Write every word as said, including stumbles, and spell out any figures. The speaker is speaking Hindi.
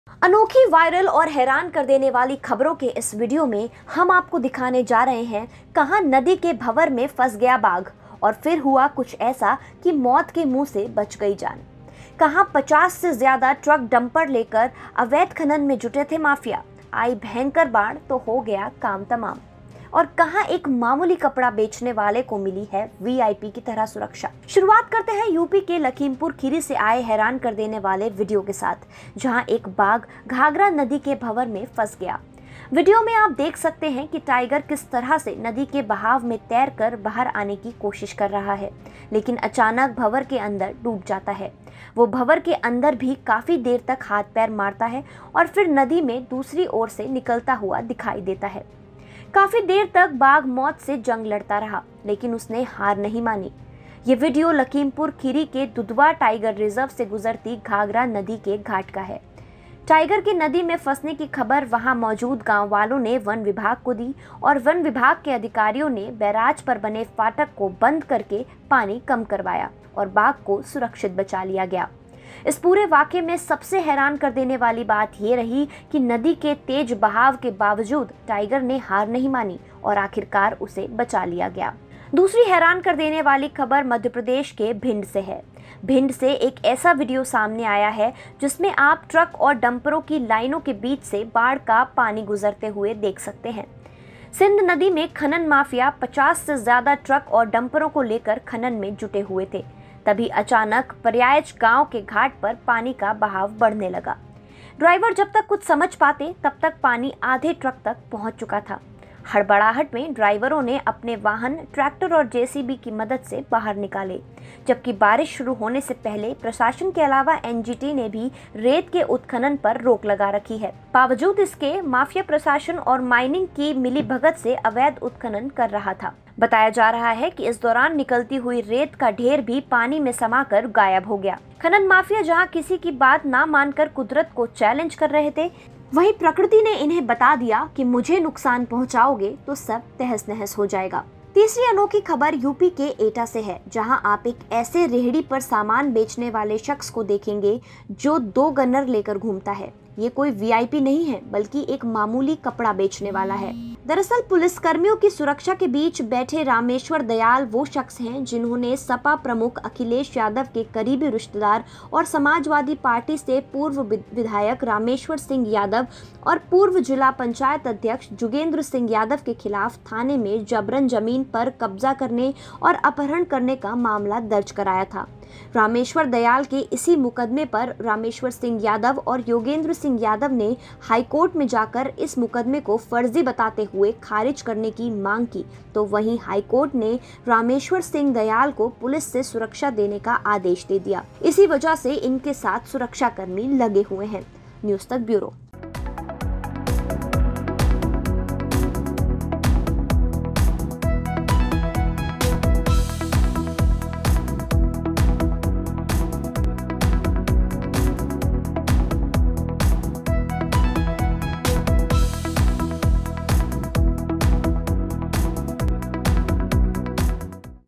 अनोखी, वायरल और हैरान कर देने वाली खबरों के इस वीडियो में हम आपको दिखाने जा रहे हैं कहां नदी के भंवर में फंस गया बाघ और फिर हुआ कुछ ऐसा कि मौत के मुंह से बच गई जान। कहां पचास से ज्यादा ट्रक डंपर लेकर अवैध खनन में जुटे थे माफिया, आई भयंकर बाढ़ तो हो गया काम तमाम। और कहां एक मामूली कपड़ा बेचने वाले को मिली है वी आई पी की तरह सुरक्षा। शुरुआत करते हैं यूपी के लखीमपुर खीरी से आए हैरान कर देने वाले वीडियो के साथ, जहां एक बाघ घाघरा नदी के भंवर में फंस गया। वीडियो में आप देख सकते हैं कि टाइगर किस तरह से नदी के बहाव में तैरकर बाहर आने की कोशिश कर रहा है, लेकिन अचानक भंवर के अंदर डूब जाता है। वो भंवर के अंदर भी काफी देर तक हाथ पैर मारता है और फिर नदी में दूसरी ओर से निकलता हुआ दिखाई देता है। काफी देर तक बाघ मौत से जंग लड़ता रहा, लेकिन उसने हार नहीं मानी। ये वीडियो लखीमपुर खीरी के दुधवा टाइगर रिजर्व से गुजरती घाघरा नदी के घाट का है। टाइगर की नदी में फंसने की खबर वहां मौजूद गांव वालों ने वन विभाग को दी और वन विभाग के अधिकारियों ने बैराज पर बने फाटक को बंद करके पानी कम करवाया और बाघ को सुरक्षित बचा लिया गया। इस पूरे वाकये में सबसे हैरान कर देने वाली बात ये रही कि नदी के तेज बहाव के बावजूद टाइगर ने हार नहीं मानी और आखिरकार उसे बचा लिया गया। दूसरी हैरान कर देने वाली खबर मध्य प्रदेश के भिंड से है। भिंड से एक ऐसा वीडियो सामने आया है जिसमें आप ट्रक और डंपरों की लाइनों के बीच से बाढ़ का पानी गुजरते हुए देख सकते हैं। सिंध नदी में खनन माफिया पचास से ज्यादा ट्रक और डंपरों को लेकर खनन में जुटे हुए थे। तभी अचानक पर्यायज गांव के घाट पर पानी का बहाव बढ़ने लगा। ड्राइवर जब तक कुछ समझ पाते तब तक पानी आधे ट्रक तक पहुंच चुका था। हड़बड़ाहट में ड्राइवरों ने अपने वाहन ट्रैक्टर और जे सी बी की मदद से बाहर निकाले, जबकि बारिश शुरू होने से पहले प्रशासन के अलावा एन जी टी ने भी रेत के उत्खनन पर रोक लगा रखी है। बावजूद इसके माफिया प्रशासन और माइनिंग की मिलीभगत से अवैध उत्खनन कर रहा था। बताया जा रहा है कि इस दौरान निकलती हुई रेत का ढेर भी पानी में समाकर गायब हो गया। खनन माफिया जहां किसी की बात ना मानकर कुदरत को चैलेंज कर रहे थे, वहीं प्रकृति ने इन्हें बता दिया कि मुझे नुकसान पहुंचाओगे तो सब तहस नहस हो जाएगा। तीसरी अनोखी खबर यूपी के एटा से है, जहां आप एक ऐसे रेहड़ी पर सामान बेचने वाले शख्स को देखेंगे जो दो गनर लेकर घूमता है। ये कोई वी आई पी नहीं है, बल्कि एक मामूली कपड़ा बेचने वाला है। दरअसल पुलिस कर्मियों की सुरक्षा के बीच बैठे रामेश्वर दयाल वो शख्स हैं जिन्होंने सपा प्रमुख अखिलेश यादव के करीबी रिश्तेदार और समाजवादी पार्टी से पूर्व विधायक रामेश्वर सिंह यादव और पूर्व जिला पंचायत अध्यक्ष जुगेंद्र सिंह यादव के खिलाफ थाने में जबरन जमीन पर कब्जा करने और अपहरण करने का मामला दर्ज कराया था। रामेश्वर दयाल के इसी मुकदमे पर रामेश्वर सिंह यादव और योगेंद्र सिंह यादव ने हाईकोर्ट में जाकर इस मुकदमे को फर्जी बताते हुए खारिज करने की मांग की, तो वहीं हाईकोर्ट ने रामेश्वर सिंह दयाल को पुलिस से सुरक्षा देने का आदेश दे दिया। इसी वजह से इनके साथ सुरक्षाकर्मी लगे हुए हैं। न्यूज़ तक ब्यूरो।